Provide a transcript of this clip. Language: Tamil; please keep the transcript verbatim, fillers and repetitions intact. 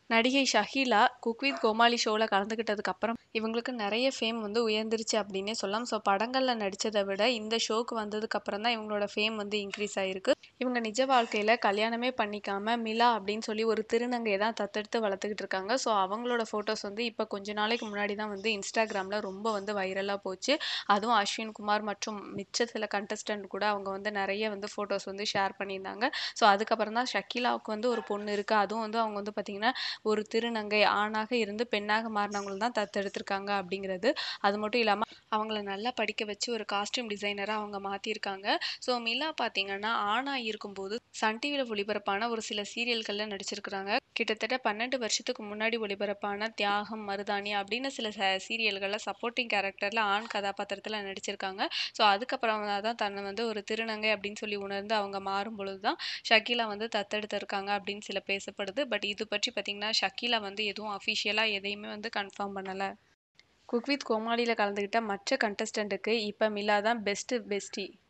நடிகை ஷஹீலா குக் வித் கோமாளி ஷோல கலந்துக்கிட்டதுக்கு அப்புறம் இவங்களுக்கு நிறைய ஃபேம் வந்து உயர்ந்துருச்சு அப்படின்னே சொல்லலாம். ஸோ படங்கள்ல நடிச்சதை விட இந்த ஷோக்கு வந்ததுக்கு அப்புறம் தான் இவங்களோட ஃபேம் வந்து இன்க்ரீஸ் ஆயிருக்கு. இவங்க நிஜ வாழ்க்கையில கல்யாணமே பண்ணிக்காம மிலா அப்படின்னு சொல்லி ஒரு திருநங்கையை தான் தத்தெடுத்து வளர்த்துக்கிட்டு இருக்காங்க. ஸோ அவங்களோட ஃபோட்டோஸ் வந்து இப்போ கொஞ்ச நாளைக்கு முன்னாடி தான் வந்து இன்ஸ்டாகிராமில் ரொம்ப வந்து வைரலாக போச்சு. அதுவும் அஸ்வின் குமார் மற்றும் மிச்ச சில கண்டஸ்டன்ட் கூட அவங்க வந்து நிறைய வந்து ஃபோட்டோஸ் வந்து ஷேர் பண்ணியிருந்தாங்க. ஸோ அதுக்கப்புறம் தான் ஷக்கீலாவுக்கு வந்து ஒரு பொண்ணு இருக்குது. அதுவும் வந்து அவங்க வந்து பார்த்திங்கன்னா ஒரு திருநங்கை ஆணாக இருந்து பெண்ணாக மாறினவங்களும் தான் தத்தெடுத்திருக்காங்க அப்படிங்கிறது. அது மட்டும் இல்லாமல் அவங்கள நல்லா படிக்க வச்சு ஒரு காஸ்டியூம் டிசைனராக அவங்க மாற்றிருக்காங்க. ஸோ மில்லா பார்த்தீங்கன்னா ஆணாக இருக்கும்போது சன் டிவியில் ஒளிபரப்பான ஒரு சில சீரியல்களில் நடிச்சிருக்கிறாங்க. கிட்டத்தட்ட பன்னெண்டு வருஷத்துக்கு முன்னாடி ஒளிபரப்பான தியாகம், மருதாணி அப்படின்னு சில சீரியல்களில் சப்போர்ட்டிங் கேரக்டரில் ஆண் கதாபாத்திரத்தில் நடிச்சிருக்காங்க. ஸோ அதுக்கப்புறம் தான் தன்னை வந்து ஒரு திருநங்கை அப்படின்னு சொல்லி உணர்ந்து அவங்க மாறும் பொழுது தான் ஷக்கீலா வந்து தத்தெடுத்திருக்காங்க அப்படின்னு சில பேசப்படுது. பட் இது பற்றி பார்த்தீங்கன்னா ஷக்கீலா வந்து எதுவும் அஃபிஷியலாக எதையுமே வந்து கன்ஃபார்ம் பண்ணலை. குக் வித் கோமாளியில் கலந்துக்கிட்ட மற்ற கண்டஸ்டண்ட்டுக்கு இப்போ மில்லா தான் பெஸ்ட் பெஸ்டி.